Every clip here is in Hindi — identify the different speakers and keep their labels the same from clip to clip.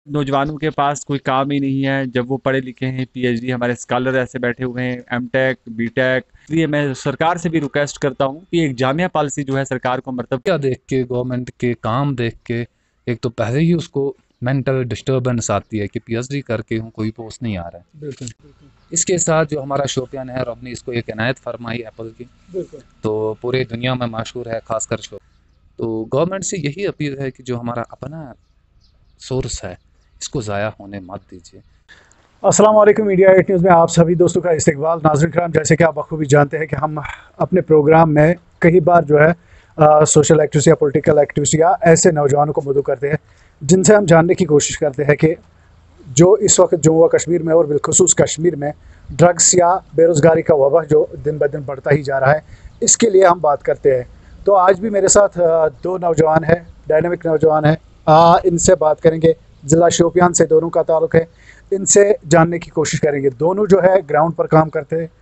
Speaker 1: नौजवानों के पास कोई काम ही नहीं है जब वो पढ़े लिखे हैं। पीएचडी हमारे स्कॉलर ऐसे बैठे हुए हैं, एमटेक बीटेक। इसलिए मैं सरकार से भी रिक्वेस्ट करता हूँ कि एक जामिया पॉलिसी जो है सरकार को मतलब
Speaker 2: क्या देख के, गवर्नमेंट के काम देख के, एक तो पहले ही उसको मेंटल डिस्टर्बेंस आती है कि पीएचडी करके हूँ कोई पोस्ट नहीं आ रहा है।
Speaker 1: बिल्कुल
Speaker 2: इसके साथ जो हमारा शोपियान है, और अपनी इसको एक इनायत फरमाई एप्पल की,
Speaker 1: बिल्कुल।
Speaker 2: तो पूरे दुनिया में मशहूर है, खासकर शो। तो गवर्नमेंट से यही अपील है कि जो हमारा अपना सोर्स है, इसको ज़ाया होने मत दीजिए।
Speaker 3: अस्सलाम वालेकुम। मीडिया 8 न्यूज़ में आप सभी दोस्तों का इस्तकबाल। नाज़रीन कराम, जैसे कि आप बखूबी जानते हैं कि हम अपने प्रोग्राम में कई बार जो है सोशल एक्टिविस्ट या पॉलिटिकल एक्टिविस्ट या ऐसे नौजवानों को मदऊ करते हैं जिनसे हम जानने की कोशिश करते हैं कि जो इस वक्त जम्मू व कश्मीर में और बिलखुसूस कश्मीर में ड्रग्स या बेरोज़गारी का वबा जो दिन ब दिन बढ़ता ही जा रहा है, इसके लिए हम बात करते हैं। तो आज भी मेरे साथ दो नौजवान हैं, डायनामिक नौजवान हैं। इनसे बात करेंगे। ज़िला शोपियान से दोनों का ताल्लुक़ है। इनसे जानने की कोशिश करेंगे। दोनों जो है ग्राउंड पर काम करते हैं,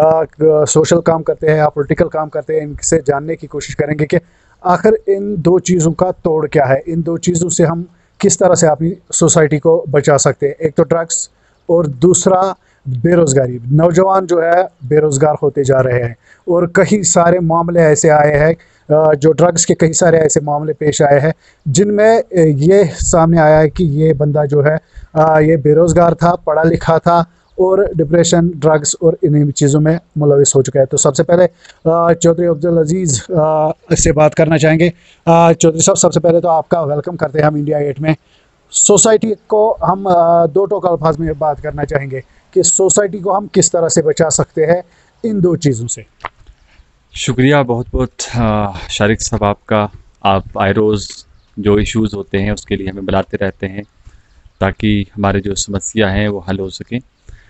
Speaker 3: सोशल काम करते हैं या पॉलिटिकल काम करते हैं। इनसे जानने की कोशिश करेंगे कि आखिर इन दो चीज़ों का तोड़ क्या है, इन दो चीज़ों से हम किस तरह से अपनी सोसाइटी को बचा सकते हैं। एक तो ड्रग्स और दूसरा बेरोज़गारी। नौजवान जो है बेरोज़गार होते जा रहे हैं और कई सारे मामले ऐसे आए हैं, जो ड्रग्स के कई सारे ऐसे मामले पेश आए हैं जिनमें ये सामने आया है कि ये बंदा जो है ये बेरोज़गार था, पढ़ा लिखा था और डिप्रेशन, ड्रग्स और इन्हीं चीज़ों में मुलविस हो चुका है। तो सबसे पहले चौधरी अब्दुल अजीज़ से बात करना चाहेंगे। चौधरी साहब, सबसे पहले तो आपका वेलकम करते हैं हम इंडिया 8 में। सोसाइटी को हम दो टोक अल्फाज में बात करना चाहेंगे कि सोसाइटी को हम किस तरह से बचा सकते हैं इन दो चीज़ों से।
Speaker 1: शुक्रिया बहुत बहुत शारिक साहब आपका। आप आए रोज़ जो इश्यूज़ होते हैं उसके लिए हमें बुलाते रहते हैं ताकि हमारे जो समस्या हैं वो हल हो सकें।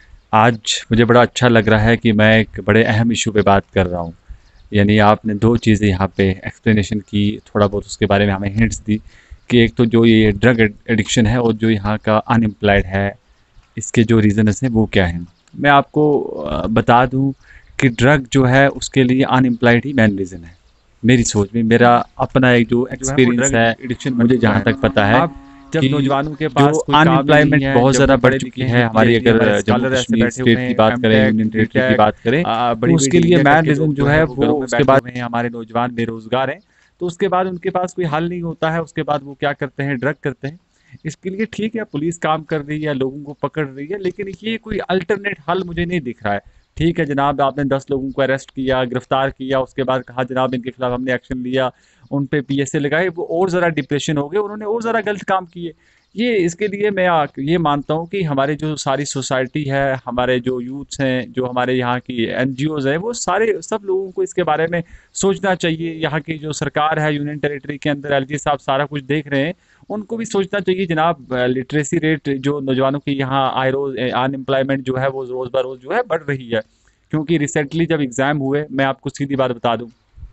Speaker 1: आज मुझे बड़ा अच्छा लग रहा है कि मैं एक बड़े अहम इशू पे बात कर रहा हूँ। यानी आपने 2 चीज़ें यहाँ पे एक्सप्लेनेशन की, थोड़ा बहुत उसके बारे में हमें हिंट्स दी कि एक तो जो ये ड्रग एडिक्शन है और जो यहाँ का अनएम्प्लॉयड है, इसके जो रीज़न्स हैं वो क्या हैं। मैं आपको बता दूँ कि ड्रग जो है उसके लिए अनएम्प्लॉयड ही मेन रीज़न है। मेरी सोच में मेरा अपना एक जो
Speaker 3: जो है वो
Speaker 1: एक्सपीरियंस
Speaker 3: ड्रग
Speaker 1: है,
Speaker 3: एडिक्शन बन
Speaker 1: मुझे
Speaker 3: चुका
Speaker 1: जहाँ
Speaker 3: है।
Speaker 1: तक पता है
Speaker 3: आप जब
Speaker 1: कि
Speaker 3: नौजवानों के
Speaker 1: जो
Speaker 3: पास कोई काम ही नहीं
Speaker 1: अनएम्प्लॉयमेंट
Speaker 3: है,
Speaker 1: बहुत
Speaker 3: जब
Speaker 1: ज़्यादा
Speaker 3: वो
Speaker 1: बढ़
Speaker 3: पढ़े
Speaker 1: चुकी
Speaker 3: लिखे हैं,
Speaker 1: है हमारी,
Speaker 3: पीएचडी हमारे
Speaker 1: अगर जम्मू
Speaker 3: स्कॉलर ऐसे
Speaker 1: कश्मीर
Speaker 3: बैठे हुए
Speaker 1: स्टेट की
Speaker 3: हैं,
Speaker 1: बात करें,
Speaker 3: एमटेक
Speaker 1: यूनियन टेरिटरी की
Speaker 3: बीटेक,
Speaker 1: बात करें, तो
Speaker 3: बड़ी बड़ी
Speaker 1: उसके लिए
Speaker 3: डिग्रियां
Speaker 1: मेन
Speaker 3: करके
Speaker 1: रीज़न
Speaker 3: लोग
Speaker 1: जो
Speaker 3: जो है
Speaker 1: है
Speaker 3: वो
Speaker 1: वो
Speaker 3: घरों में
Speaker 1: उसके
Speaker 3: बैठे
Speaker 1: बाद
Speaker 3: हुए हैं। हमारे नौजवान बेरोजगार हैं।
Speaker 1: तो उसके बाद उनके पास कोई हल नहीं होता है, उसके बाद वो क्या करते हैं, ड्रग करते हैं। इसके लिए ठीक है पुलिस काम कर रही है, लोगों को पकड़ रही है, लेकिन ये कोई अल्टरनेट हल मुझे नहीं दिख रहा है। ठीक है जनाब, आपने 10 लोगों को अरेस्ट किया, गिरफ्तार किया, उसके बाद कहा जनाब इनके खिलाफ हमने एक्शन लिया, उन पे पीएसए लगाए, वो और ज़रा डिप्रेशन हो गए, उन्होंने और ज़रा गलत काम किए। ये इसके लिए मैं ये मानता हूँ कि हमारे जो सारी सोसाइटी है, हमारे जो यूथ्स हैं, जो हमारे यहाँ की एनजीओज़ हैं, वो सारे सब लोगों को इसके बारे में सोचना चाहिए। यहाँ की जो सरकार है यूनियन टेरिटरी के अंदर, एलजी साहब सारा कुछ देख रहे हैं, उनको भी सोचना चाहिए जनाब। लिटरेसी रेट जो नौजवानों की यहाँ आए रोज़ अनएम्प्लॉयमेंट जो है वो रोज़ ब रोज़ जो है बढ़ रही है। क्योंकि रिसेंटली जब एग्ज़ाम हुए, मैं आपको सीधी बात बता दूँ,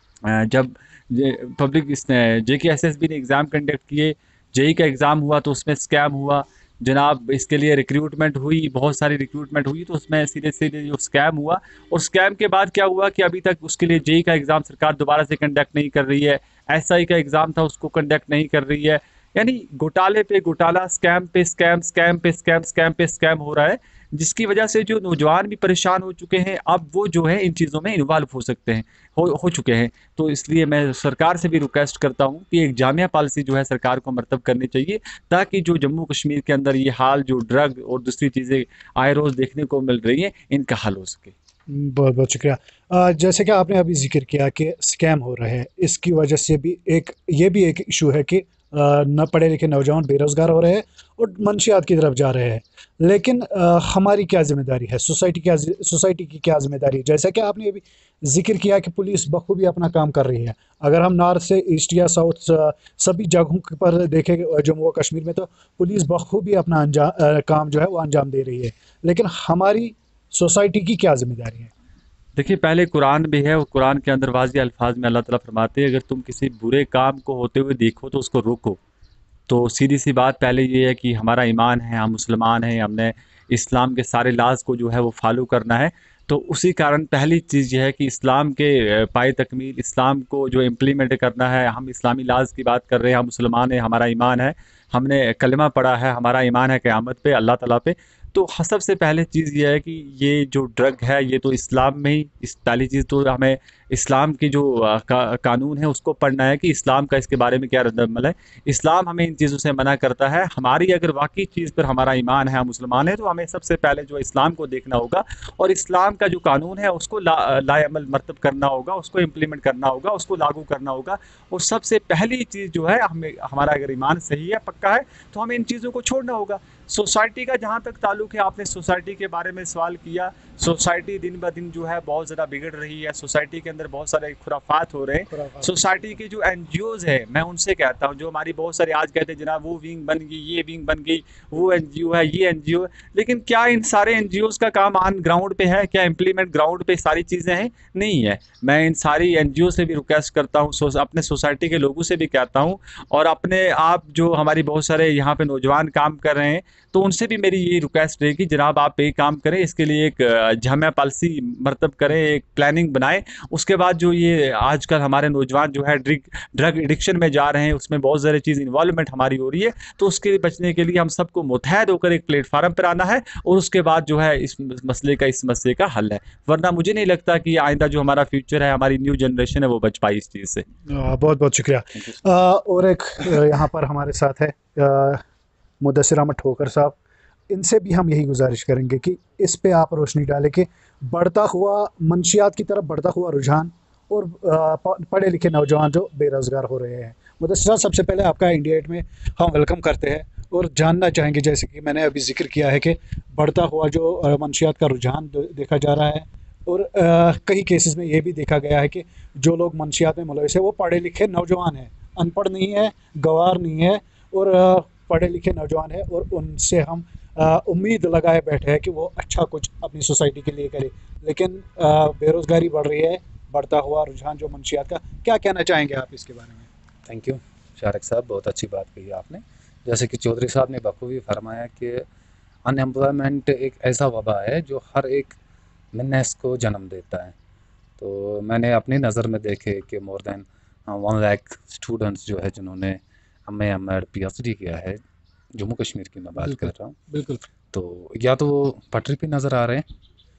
Speaker 1: जब पब्लिक जेकेएसएसबी ने एग्ज़ाम कंडक्ट किए, जेई का एग्ज़ाम हुआ तो उसमें स्कैम हुआ जनाब। इसके लिए रिक्रूटमेंट हुई, बहुत सारी रिक्रूटमेंट हुई, तो उसमें सीधे सीधे जो स्कैम हुआ, और स्कैम के बाद क्या हुआ कि अभी तक उसके लिए जेई का एग्ज़ाम सरकार दोबारा से कंडक्ट नहीं कर रही है। एसआई का एग्ज़ाम था उसको कंडक्ट नहीं कर रही है। यानी घोटाले पे घोटाला, स्कैम पे स्कैम, स्कैम पे स्कैम, स्कैम पे स्कैम हो रहा है, जिसकी वजह से जो नौजवान भी परेशान हो चुके हैं। अब वो जो है इन चीज़ों में इन्वॉल्व हो सकते हैं, हो चुके हैं। तो इसलिए मैं सरकार से भी रिक्वेस्ट करता हूँ कि एक जामिया पॉलिसी जो है सरकार को मरतब करनी चाहिए, ताकि जो जम्मू कश्मीर के अंदर ये हाल, जो ड्रग और दूसरी चीज़ें आए रोज़ देखने को मिल रही हैं, इनका हल हो सके।
Speaker 3: बहुत बहुत शुक्रिया। जैसे कि आपने अभी जिक्र किया कि स्कैम हो रहे हैं, इसकी वजह से भी एक ये भी एक इशू है कि न पढ़े लिखे नौजवान बेरोज़गार हो रहे हैं और मंशियात की तरफ जा रहे हैं। लेकिन हमारी क्या ज़िम्मेदारी है, सोसाइटी की क्या ज़िम्मेदारी है? जैसा कि आपने अभी जिक्र किया कि पुलिस बखूबी अपना काम कर रही है। अगर हम नॉर्थ से ईस्ट या साउथ सभी जगहों पर देखें, जम्मू व कश्मीर में, तो पुलिस बखूबी अपना काम जो है वो अंजाम दे रही है। लेकिन हमारी सोसाइटी की क्या ज़िम्मेदारी है?
Speaker 1: देखिए, पहले कुरान भी है और कुरान के अंदर वाज़िह अल्फाज में अल्लाह ताला फरमाते हैं, अगर तुम किसी बुरे काम को होते हुए देखो तो उसको रोको। तो सीधी सी बात पहले ये है कि हमारा ईमान है, हम मुसलमान हैं, हमने इस्लाम के सारे लाज को जो है वो फॉलो करना है। तो उसी कारण पहली चीज़ ये है कि इस्लाम के पाए तकमील, इस्लाम को जो इम्प्लीमेंट करना है। हम इस्लामी लाज की बात कर रहे हैं, हम मुसलमान हैं, हमारा ईमान है, हमने कलमा पढ़ा है, हमारा ईमान है क़यामत पे, अल्लाह ताला पे। तो सबसे पहले चीज़ ये है कि ये जो ड्रग है ये तो इस्लाम में ही, इस पहली चीज़ तो हमें इस्लाम की जो कानून है उसको पढ़ना है कि इस्लाम का इसके बारे में क्या रद्द-अमल है। इस्लाम हमें इन चीज़ों से मना करता है। हमारी अगर वाक़ई चीज़ पर हमारा ईमान है, हम मुसलमान हैं, तो हमें सबसे पहले जो इस्लाम को देखना होगा और इस्लाम का जो कानून है उसको लाएअमल मरतब करना होगा, उसको इम्प्लीमेंट करना होगा, उसको लागू करना होगा। और सबसे पहली चीज़ जो है, हमें हमारा अगर ईमान सही है, पक्का है, तो हमें इन चीज़ों को छोड़ना होगा। सोसाइटी का जहाँ तक ताल्लुक है, आपने सोसाइटी के बारे में सवाल किया। सोसाइटी दिन ब दिन जो है बहुत ज़्यादा बिगड़ रही है। सोसाइटी के अंदर बहुत सारे खुराफात हो रहे हैं।
Speaker 3: खुराफात।
Speaker 1: सोसाइटी के जो एनजीओज़ है, मैं उनसे कहता हूँ, जो हमारी बहुत सारे आज कहते हैं जनाब वो विंग बन गई, ये विंग बन गई, वो एनजीओ है, ये एनजीओ है। लेकिन क्या इन सारे एनजीओज़ का काम ऑन ग्राउंड पे है? क्या इम्प्लीमेंट ग्राउंड पे सारी चीज़ें हैं? नहीं है। मैं इन सारी एनजीओ से भी रिक्वेस्ट करता हूँ, अपने सोसाइटी के लोगों से भी कहता हूँ, और अपने आप जो हमारी बहुत सारे यहाँ पे नौजवान काम कर रहे हैं, तो उनसे भी मेरी ये रिक्वेस्ट रहेगी, जनाब आप एक काम करें, इसके लिए एक जमे पॉलिसी मरतब करें, एक प्लानिंग बनाएं। उसके बाद जो ये आजकल हमारे नौजवान जो है ड्रग एडिक्शन में जा रहे हैं, उसमें बहुत सारी चीज़ इन्वॉल्वमेंट हमारी हो रही है, तो उसके लिए बचने के लिए हम सबको मुतहद होकर एक प्लेटफार्म पर आना है, और उसके बाद जो है इस मसले का हल है। वरना मुझे नहीं लगता कि आइंदा जो हमारा फ्यूचर है, हमारी न्यू जनरेशन है, वो बच पाई इस चीज़ से।
Speaker 3: बहुत बहुत शुक्रिया। और एक यहाँ पर हमारे साथ है मुदस्सिर अहमद ठोकर साहब। इनसे भी हम यही गुजारिश करेंगे कि इस पे आप रोशनी डालें कि बढ़ता हुआ मंशियात की तरफ बढ़ता हुआ रुझान और पढ़े लिखे नौजवान जो बेरोज़गार हो रहे हैं। मुदस्सिर साहब, सबसे पहले आपका इंडिया एट में हम वेलकम करते हैं और जानना चाहेंगे, जैसे कि मैंने अभी जिक्र किया है, कि बढ़ता हुआ जो मंशियात का रुझान देखा जा रहा है, और कई केसेस में ये भी देखा गया है कि जो लोग मंशियात में मुलविस है वो पढ़े लिखे नौजवान हैं, अनपढ़ नहीं है, गवार नहीं है, और पढ़े लिखे नौजवान है, और उनसे हम उम्मीद लगाए बैठे हैं कि वो अच्छा कुछ अपनी सोसाइटी के लिए करे। लेकिन बेरोज़गारी बढ़ रही है, बढ़ता हुआ रुझान जो मंशियात का, क्या कहना चाहेंगे आप इसके बारे में?
Speaker 2: थैंक यू शारिक साहब, बहुत अच्छी बात कही आपने। जैसे कि चौधरी साहब ने बखूबी फरमाया कि अनएम्प्लॉयमेंट एक ऐसा वबा है जो हर एक मिन्नस को जन्म देता है। तो मैंने अपनी नज़र में देखे कि मोर देन 1 लाख स्टूडेंट्स जो है जिन्होंने एम.ए. पीएचडी किया है, जम्मू कश्मीर की मैं बात कर रहा हूँ,
Speaker 3: बिल्कुल।
Speaker 2: तो या तो पटरी पे नज़र आ रहे हैं,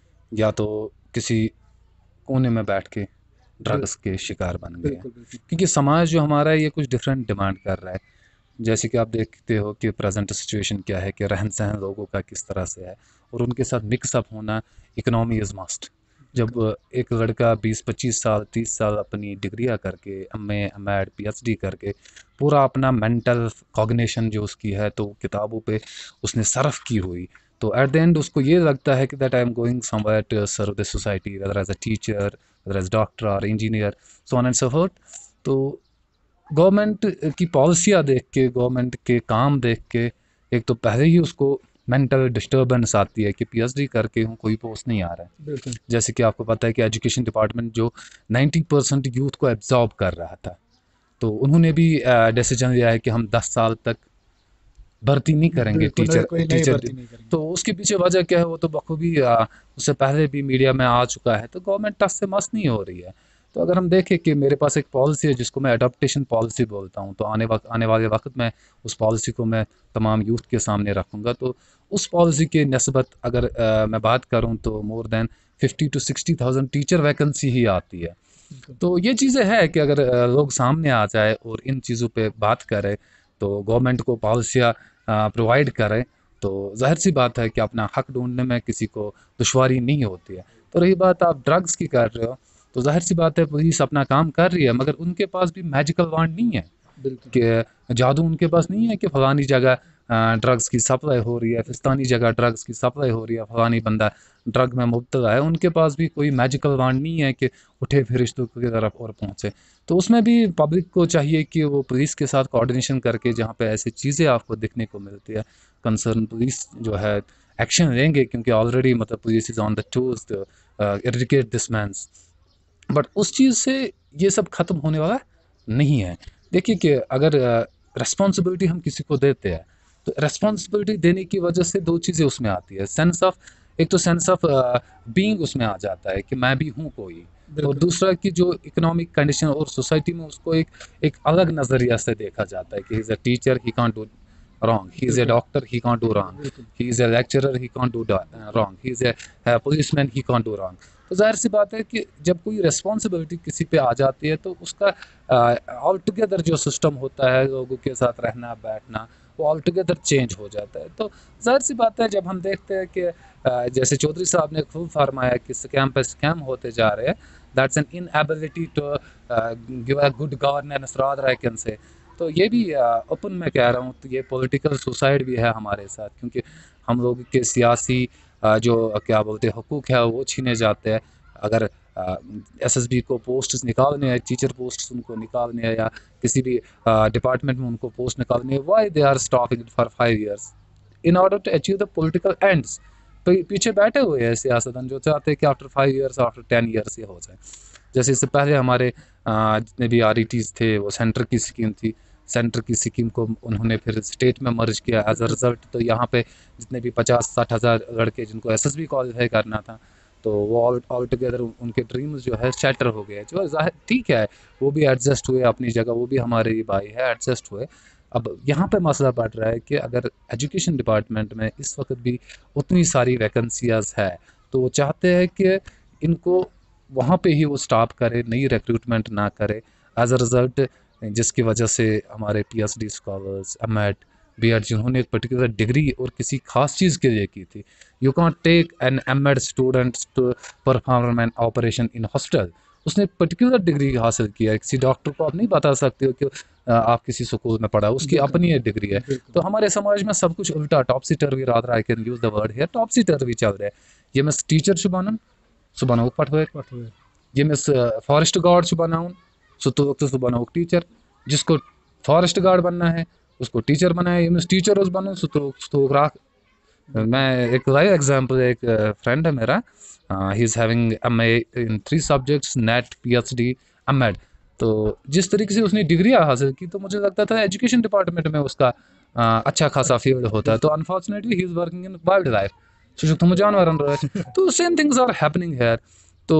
Speaker 2: या तो किसी कोने में बैठ के ड्रग्स के शिकार बन गए हैं। क्योंकि समाज जो हमारा है ये कुछ डिफरेंट डिमांड कर रहा है। जैसे कि आप देखते हो कि प्रेजेंट सिचुएशन क्या है, कि रहन सहन लोगों का किस तरह से है, और उनके साथ मिक्सअप होना, इकोनॉमी इज़ मस्ट। जब एक लड़का 20-25 साल 30 साल अपनी डिग्रियां करके, एम.ए. एम.एड. पीएचडी करके, पूरा अपना मेंटल कॉग्निशन जो उसकी है तो किताबों पे उसने सर्फ की हुई, तो एट द एंड उसको ये लगता है कि that I am going somewhere to serve the society, whether as a teacher, whether as doctor और engineer, so on and so forth. तो गवर्नमेंट की पॉलिसियाँ देख के, गवर्नमेंट के काम देख के, एक तो पहले ही उसको मेंटल डिस्टर्बेंस आती है कि पीएचडी करके हूँ, कोई पोस्ट नहीं आ रहा है।
Speaker 3: बिल्कुल।
Speaker 2: जैसे कि आपको पता है कि एजुकेशन डिपार्टमेंट जो 90% यूथ को एब्जॉर्ब कर रहा था, तो उन्होंने भी डिसीजन लिया है कि हम 10 साल तक भर्ती नहीं करेंगे टीचर। तो उसके पीछे वजह क्या है वो तो बखूबी उससे पहले भी मीडिया में आ चुका है। तो गवर्नमेंट टस से मस नहीं हो रही है। तो अगर हम देखें कि मेरे पास एक पॉलिसी है जिसको मैं अडॉप्टेशन पॉलिसी बोलता हूँ, तो आने वाले वक्त में उस पॉलिसी को मैं तमाम यूथ के सामने रखूँगा। तो उस पॉलिसी के नस्बत अगर मैं बात करूँ तो more than 50 to 60,000 teacher vacancy ही आती है। तो ये चीज़ें हैं कि अगर लोग सामने आ जाए और इन चीज़ों पे बात करें, तो गवर्नमेंट को पॉलिसियाँ प्रोवाइड करें, तो ज़ाहिर सी बात है कि अपना हक ढूंढने में किसी को दुश्वारी नहीं होती है। तो रही बात आप ड्रग्स की कर रहे हो, तो ज़ाहिर सी बात है पुलिस अपना काम कर रही है, मगर उनके पास भी मैजिकल वांड नहीं है कि जादू उनके पास नहीं है कि फलानी जगह ड्रग्स की सप्लाई हो रही है, फिस्तानी जगह ड्रग्स की सप्लाई हो रही है, फलानी बंदा ड्रग में मुब्तला है। उनके पास भी कोई मैजिकल वांड नहीं है कि उठे फरिश्तों की तरफ और पहुँचे। तो उसमें भी पब्लिक को चाहिए कि वो पुलिस के साथ कोऑर्डिनेशन करके, जहाँ पे ऐसी चीज़ें आपको देखने को मिलती है, कंसर्न पुलिस जो है एक्शन लेंगे, क्योंकि ऑलरेडी मतलब police is on the tools to eradicate this menace. But उस चीज़ से ये सब ख़त्म होने वाला नहीं है। देखिए कि अगर रिस्पॉन्सिबिलिटी हम किसी को देते हैं, तो रिस्पॉन्सिबिलिटी देने की वजह से दो चीज़ें उसमें आती है। एक तो सेंस ऑफ बीइंग उसमें आ जाता है कि मैं भी हूँ कोई, और दूसरा कि जो इकोनॉमिक कंडीशन और सोसाइटी में उसको एक अलग नज़रिया से देखा जाता है कि he is a teacher, he can't do wrong. He is a doctor, he can't do wrong. He is a lecturer, he can't do wrong. He is a policeman, he can't do wrong. तो जाहिर सी बात है कि जब कोई रिस्पॉन्सिबिलिटी किसी पे आ जाती है तो उसका ऑल टुगेदर जो सिस्टम होता है लोगों के साथ रहना बैठना वो ऑल टुगेदर चेंज हो जाता है। तो जाहिर सी बात है जब हम देखते हैं कि जैसे चौधरी साहब ने खूब फरमाया कि स्कैम पे स्कैम होते जा रहे हैं, that's an inability to give a good governance rather I can say. तो ये भी ओपन मैं कह रहा हूँ, तो ये पॉलिटिकल सुसाइड भी है हमारे साथ, क्योंकि हम लोग के सियासी जो क्या बोलते हैं हकूक़ है वो छीने जाते हैं। अगर एसएसबी को पोस्ट निकालने हैं, टीचर पोस्ट उनको निकालने हैं या किसी भी डिपार्टमेंट में उनको पोस्ट निकालने है, why they are stopping it for 5 years in order to achieve the political ends. तो पीछे बैठे हुए हैं सियासतदान जो चाहते हैं कि आफ्टर 5 years आफ्टर 10 years ये हो जाए। जैसे इससे पहले हमारे जितने भी आरईटीज़ थे वो सेंटर की स्कीम थी, सेंटर की स्कीम को उन्होंने फिर स्टेट में मर्ज किया। एज अ रिज़ल्ट तो यहाँ पे जितने भी 50-60 हज़ार लड़के जिनको एसएसबी क्वालिफाई करना था तो वो ऑल टुगेदर उनके ड्रीम्स जो है शैटर हो गए। जो ठीक है वो भी एडजस्ट हुए अपनी जगह, वो भी हमारे ही भाई है, एडजस्ट हुए। अब यहाँ पे मसला बढ़ रहा है कि अगर एजुकेशन डिपार्टमेंट में इस वक्त भी उतनी सारी वैकेंसीज है तो वो चाहते हैं कि इनको वहाँ पे ही वो स्टॉप करे, नई रिक्रूटमेंट ना करे। एज अ रिज़ल्ट जिसकी वजह से हमारे पीएचडी स्कॉलर्स, एमएड, बीएड जिन्होंने एक पर्टिकुलर डिग्री और किसी खास चीज़ के लिए की थी, you can take an MEd student to perform an operation in hospital. उसने पर्टिकुलर डिग्री हासिल किया है, किसी डॉक्टर को आप नहीं बता सकते हो कि आप किसी स्कूल में पढ़ा, उसकी अपनी एक डिग्री है। तो हमारे समाज में सब कुछ उल्टा, topsy turvy, rather I can use the word here, topsy turvy चल रहा है। ये मैं टीचर छू बनन सो बनाओ पढ़वे, ये मैं फॉरेस्ट गार्ड छू बनाऊँ सो तो बनाओ टीचर, जिसको फॉरेस्ट गार्ड बनना है उसको टीचर बनाए। ये मैं टीचर उस बनूँ तो राख। मैं एक लाइव एग्जांपल, एक फ्रेंड है मेरा, he is having MA in 3 subjects, NET, PhD, MEd. तो जिस तरीके से उसने डिग्रियाँ हासिल की तो मुझे लगता था एजुकेशन डिपार्टमेंट में उसका अच्छा खासा फील्ड होता है। तो unfortunately he is working in wild life, तो जानवर। तो same things are happening here. तो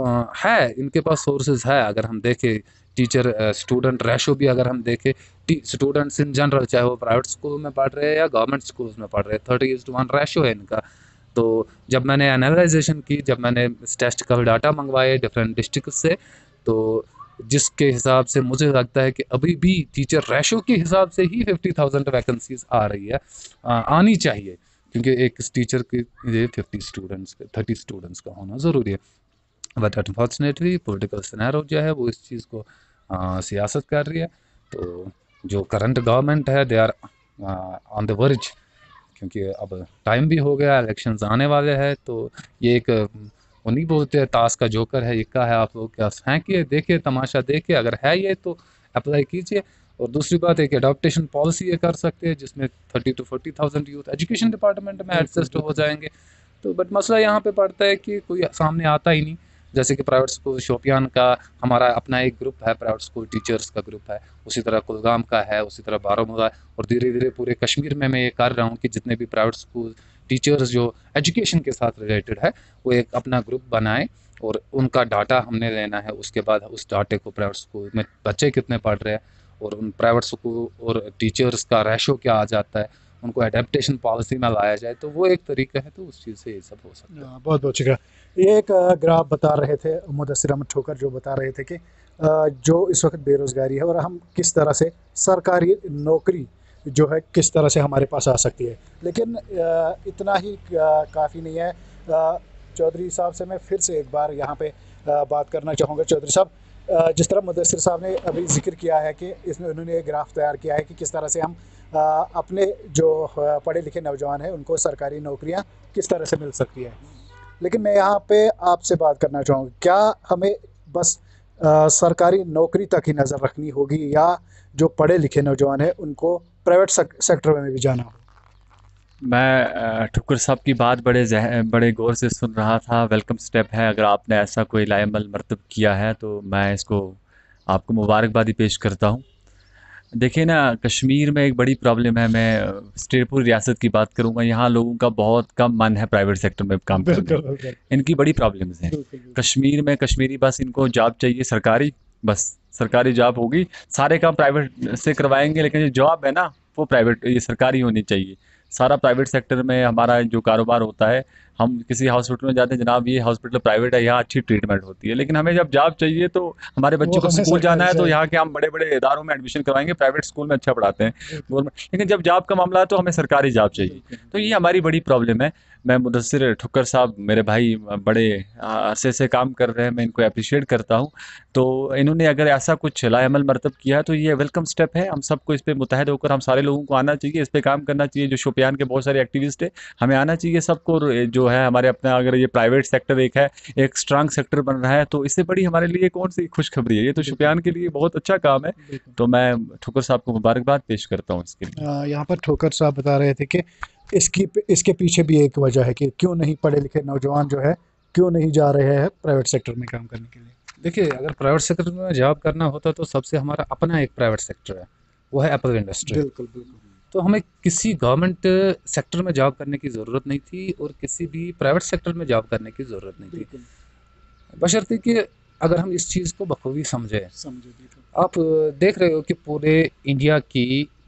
Speaker 2: है इनके पास सोर्सेज है। अगर हम देखें टीचर स्टूडेंट रेशो भी अगर हम देखें, स्टूडेंट्स इन जनरल चाहे वो प्राइवेट स्कूल में पढ़ रहे हैं या गवर्नमेंट स्कूल्स में पढ़ रहे हैं, 30:1 रेशो है इनका। तो जब मैंने एनालाइजेशन की, जब मैंने टेस्ट का डाटा मंगवाए डिफरेंट डिस्ट्रिक्ट से, तो जिसके हिसाब से मुझे लगता है कि अभी भी टीचर रेशो के हिसाब से ही 50,000 वैकेंसीज आ रही है, आनी चाहिए, क्योंकि एक टीचर के लिए 30 स्टूडेंट्स का होना ज़रूरी है। बट अनफॉर्चुनेटली पॉलिटिकल सिनेरियो जो है वो इस चीज़ को सियासत कर रही है। तो जो करंट गवर्नमेंट है they are on the verge, क्योंकि अब टाइम भी हो गया, इलेक्शंस आने वाले हैं। तो ये एक वो नहीं बोलते हैं ताश का जोकर है, इक्का है, आप लोग क्या फेंकिए, देखिए, तमाशा देखिए, अगर है ये तो अप्लाई कीजिए। और दूसरी बात एक एडॉप्टेशन पॉलिसी ये कर सकते हैं जिसमें 30 to 40,000 यूथ एजुकेशन डिपार्टमेंट में एडजस्ट हो जाएंगे। तो बट मसला यहाँ पे पड़ता है कि कोई सामने आता ही नहीं। जैसे कि प्राइवेट स्कूल शोपियान का हमारा अपना एक ग्रुप है, प्राइवेट स्कूल टीचर्स का ग्रुप है, उसी तरह कुलगाम का है, उसी तरह बारामूला, और धीरे धीरे पूरे कश्मीर में मैं ये कर रहा हूँ कि जितने भी प्राइवेट स्कूल टीचर्स जो एजुकेशन के साथ रिलेटेड है वो एक अपना ग्रुप बनाए और उनका डाटा हमने लेना है। उसके बाद उस डाटे को प्राइवेट स्कूल में बच्चे कितने पढ़ रहे हैं और उन प्राइवेट स्कूल और टीचर्स का रेशो क्या आ जाता है, उनको एडेप्टेशन पॉलिसी में लाया जाए, तो वो एक तरीका है। तो उस चीज़ से ये सब हो सकता है।
Speaker 3: बहुत बहुत शुक्रिया। ये एक ग्राफ बता रहे थे मुदस्सिर अहमद ठोकर, जो बता रहे थे कि जो इस वक्त बेरोज़गारी है और हम किस तरह से सरकारी नौकरी जो है किस तरह से हमारे पास आ सकती है। लेकिन इतना ही काफ़ी नहीं है। चौधरी साहब से मैं फिर से एक बार यहाँ पे बात करना चाहूँगा। चौधरी साहब, जिस तरह मुदस्सिर साहब ने अभी जिक्र किया है कि इसमें उन्होंने एक ग्राफ तैयार किया है कि किस तरह से हम अपने जो पढ़े लिखे नौजवान हैं उनको सरकारी नौकरियां किस तरह से मिल सकती है। लेकिन मैं यहाँ पे आपसे बात करना चाहूँगा, क्या हमें बस सरकारी नौकरी तक ही नज़र रखनी होगी या जो पढ़े लिखे नौजवान हैं उनको प्राइवेट सेक्टर में भी जाना होगा?
Speaker 1: मैं ठुक्कर साहब की बात बड़े गौर से सुन रहा था। वेलकम स्टेप है, अगर आपने ऐसा कोई लाएमल मरतब किया है तो मैं इसको आपको मुबारकबादी पेश करता हूँ। देखिए ना, कश्मीर में एक बड़ी प्रॉब्लम है। मैं स्टेटपुर रियासत की बात करूँगा, यहाँ लोगों का बहुत कम मन है प्राइवेट सेक्टर में काम करने में। इनकी बड़ी प्रॉब्लम्स हैं कश्मीर में। कश्मीरी बस इनको जॉब चाहिए सरकारी, बस सरकारी जॉब होगी, सारे काम प्राइवेट से करवाएंगे, लेकिन जो जॉब है ना वो प्राइवेट, ये सरकारी होनी चाहिए। सारा प्राइवेट सेक्टर में हमारा जो कारोबार होता है, हम किसी हॉस्पिटल में जाते हैं, जनाब ये हॉस्पिटल प्राइवेट है, यहाँ अच्छी ट्रीटमेंट होती है, लेकिन हमें जब जॉब चाहिए तो हमारे
Speaker 3: वो
Speaker 1: बच्चे को
Speaker 3: हमें
Speaker 1: स्कूल जाना
Speaker 3: सरकारी
Speaker 1: है तो
Speaker 3: चाहिए।
Speaker 1: यहाँ के हम बड़े बड़े इदारों में एडमिशन करवाएंगे, प्राइवेट स्कूल में अच्छा पढ़ाते हैं गवर्नमेंट, लेकिन जब जॉब का मामला है तो हमें सरकारी जॉब चाहिए। तो ये हमारी बड़ी प्रॉब्लम है। मैं मुदस्सिर ठुक्कर साहब, मेरे भाई बड़े अरसे से काम कर रहे हैं, मैं इनको अप्रिशिएट करता हूँ। तो इन्होंने अगर ऐसा कुछ लाएमल मरतब किया है तो ये वेलकम स्टेप है। हम सबको इस पे मुतहद होकर, हम सारे लोगों को आना चाहिए, इस पे काम करना चाहिए। जो शोपियान के बहुत सारे एक्टिविस्ट है, हमें आना चाहिए सबको। और जो है हमारे अपना, अगर ये प्राइवेट सेक्टर एक है, एक स्ट्रांग सेक्टर बन रहा है, तो इससे बड़ी हमारे लिए कौन सी खुशखबरी है। ये तो शोपियान के लिए बहुत अच्छा काम है।
Speaker 3: बिल्कुल।
Speaker 1: तो मैं ठुक्कर साहब को मुबारकबाद पेश करता हूँ इसके लिए।
Speaker 3: यहाँ पर ठोकर साहब बता रहे थे कि इसके पीछे भी एक वजह है कि क्यों नहीं पढ़े लिखे नौजवान जो है क्यों नहीं जा रहे हैं प्राइवेट सेक्टर में काम करने के लिए।
Speaker 2: देखिए, अगर प्राइवेट सेक्टर में जॉब करना होता तो सबसे हमारा अपना एक प्राइवेट सेक्टर है, वो है एप्पल इंडस्ट्री।
Speaker 3: बिल्कुल बिल्कुल।
Speaker 2: तो हमें किसी गवर्नमेंट सेक्टर में जॉब करने की ज़रूरत नहीं थी और किसी भी प्राइवेट सेक्टर में जॉब करने की ज़रूरत नहीं थी,
Speaker 3: बिल्कुल
Speaker 2: बशर्ते कि अगर हम इस चीज़ को बखूबी समझें।
Speaker 3: समझे। बिल्कुल
Speaker 2: आप देख रहे हो कि पूरे इंडिया की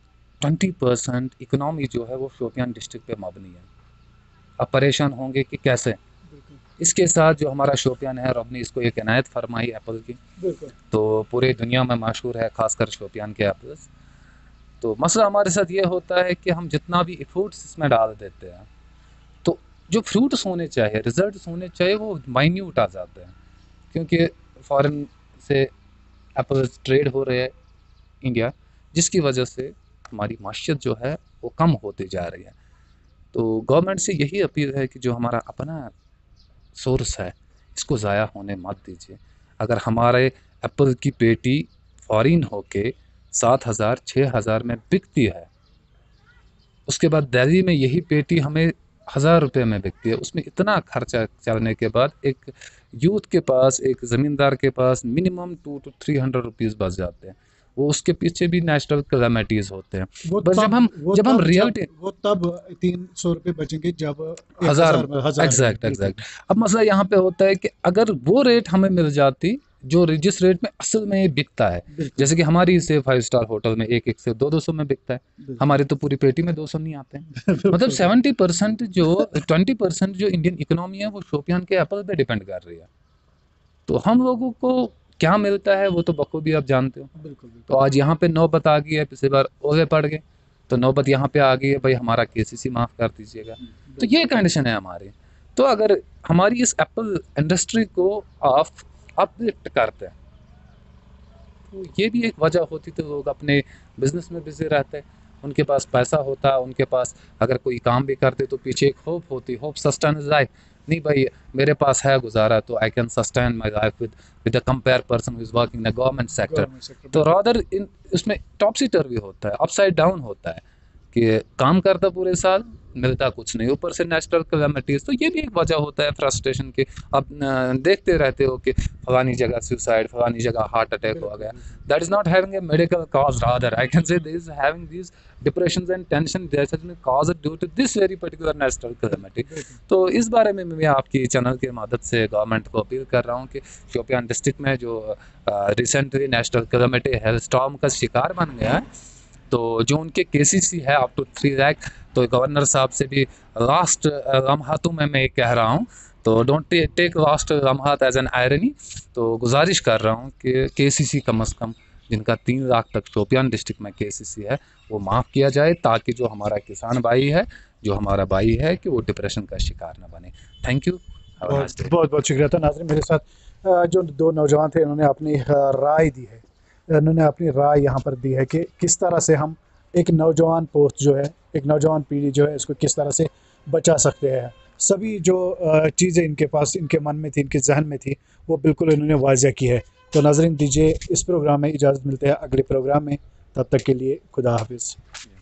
Speaker 2: 20% इकोनॉमी जो है वो शोपियान डिस्ट्रिक्ट पे मबनी है। आप परेशान होंगे कि कैसे।
Speaker 3: बिल्कुल
Speaker 2: इसके साथ जो हमारा शोपियान है, रब ने इसको एक इनायत फरमाई एप्पल की,
Speaker 3: बिल्कुल।
Speaker 2: तो पूरे दुनिया में मशहूर है, खासकर शोपियान के एप्पल्स। तो मसला हमारे साथ ये होता है कि हम जितना भी फ्रूट्स इसमें डाल देते हैं, तो जो फ्रूट्स होने चाहिए, रिजल्ट्स होने चाहिए, वो माइन्यूट आ जाते हैं, क्योंकि फॉरेन से एप्पल्स ट्रेड हो रहे हैं इंडिया, जिसकी वजह से हमारी माशियत जो है वो कम होती जा रही है। तो गवर्नमेंट से यही अपील है कि जो हमारा अपना सोर्स है, इसको ज़ाया होने मत दीजिए। अगर हमारे एप्पल की पेटी फॉरेन होके 7,000 6,000 में बिकती है, उसके बाद दिल्ली में यही पेटी हमें 1,000 रुपये में बिकती है, उसमें इतना खर्चा चलने के बाद एक यूथ के पास, एक ज़मींदार के पास मिनिमम 200 to 300 रुपीज़ बच जाते हैं। वो उसके पीछे भी नेचुरल कैलामिटीज़ होते हैं। बस जब हम रियलिटी
Speaker 3: वो तब 300 रुपये बचेंगे जब
Speaker 2: 1000
Speaker 3: 1000
Speaker 2: एग्जैक्ट एग्जैक्ट। अब मसला यहाँ पे होता है कि अगर वो रेट हमें मिल जाती जिस रेट में असल में ये बिकता है, जैसे कि हमारी से 5 स्टार होटल में एक से 200 में बिकता है, हमारी तो पूरी पेटी में 200 नहीं आते हैं। मतलब 70% जो 20% जो इंडियन इकोनॉमी है वो शोपियान के एप्पल पे डिपेंड कर रही है। तो हम लोगों को क्या मिलता है वो तो बखूबी आप जानते हो।
Speaker 3: बिल्कुल।
Speaker 2: तो आज यहाँ पे नौबत आ गई है, पिछली बार ओले पड़ गए, तो नौबत यहाँ पे आ गई है, भाई हमारा केसीसी माफ़ कर दीजिएगा। तो ये कंडीशन है हमारी। तो अगर हमारी इस एप्पल इंडस्ट्री को आप अपलिफ्ट करते हैं, तो ये भी एक वजह होती, तो लोग अपने बिजनेस में बिजी रहते हैं, उनके पास पैसा होता है, उनके पास अगर कोई काम भी करते तो पीछे एक होप होती, होप सस्टेन लाइफ। नहीं भाई, मेरे पास है गुजारा, तो I can sustain my life with a compare person who is working in a government sector. तो रादर उसमें टॉपसी टर्वी होता है, अपसाइड डाउन होता है, कि काम करता पूरे साल, मिलता कुछ नहीं, ऊपर से नेचुरल कैलामिटीज़। तो ये भी एक वजह होता है फ्रस्ट्रेशन की। आप देखते रहते हो कि फलानी जगह सुसाइड, फलानी जगह हार्ट अटैक हो गया। That is not having a medical cause, rather I can say this is having this depression and tension that has been caused due to this very particular natural calamity. तो इस बारे में मैं आपकी चैनल की मदद से गवर्नमेंट को अपील कर रहा हूँ कि शोपियान डिस्ट्रिक्ट में जो recently natural calamity hail storm का शिकार बन गया है, तो जो उनके केसीसी है अप टू 3 लाख, तो गवर्नर साहब से भी लास्ट लम्हातों में मैं कह रहा हूँ, तो डोंट टेक लास्ट लम्हात एज एन आयरनी। तो गुजारिश कर रहा हूँ कि केसीसी कम अज़ कम जिनका 3 लाख तक शोपियान डिस्ट्रिक्ट में केसीसी है वो माफ़ किया जाए, ताकि जो हमारा किसान भाई है, जो हमारा भाई है, कि वो डिप्रेशन का शिकार न बने। Thank you.
Speaker 3: बहुत बहुत शुक्रिया था। नाज़रीन, मेरे साथ जो 2 नौजवान थे, इन्होंने अपनी राय दी है, इन्होंने अपनी राय यहाँ पर दी है कि किस तरह से हम एक नौजवान पोस्ट जो है, एक नौजवान पीढ़ी जो है, इसको किस तरह से बचा सकते हैं। सभी जो चीज़ें इनके पास, इनके मन में थी, इनके जहन में थी, वो बिल्कुल इन्होंने वाज़ह की है। तो नाज़रीन, दीजिए इस प्रोग्राम में इजाज़त, मिलते हैं अगले प्रोग्राम में, तब तक के लिए खुदा हाफिज़।